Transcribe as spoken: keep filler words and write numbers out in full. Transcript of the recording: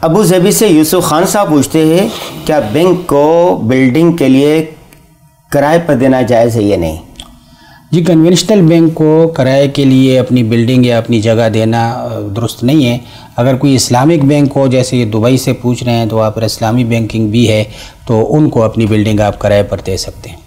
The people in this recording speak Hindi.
अबू ज़बी से यूसुफ खान साहब पूछते हैं, क्या बैंक को बिल्डिंग के लिए किराए पर देना जायज़ है या नहीं? जी, कन्वेंशनल बैंक को किराए के लिए अपनी बिल्डिंग या अपनी जगह देना दुरुस्त नहीं है। अगर कोई इस्लामिक बैंक हो, जैसे ये दुबई से पूछ रहे हैं, तो वहाँ पर इस्लामी बैंकिंग भी है, तो उनको अपनी बिल्डिंग आप किराए पर दे सकते हैं।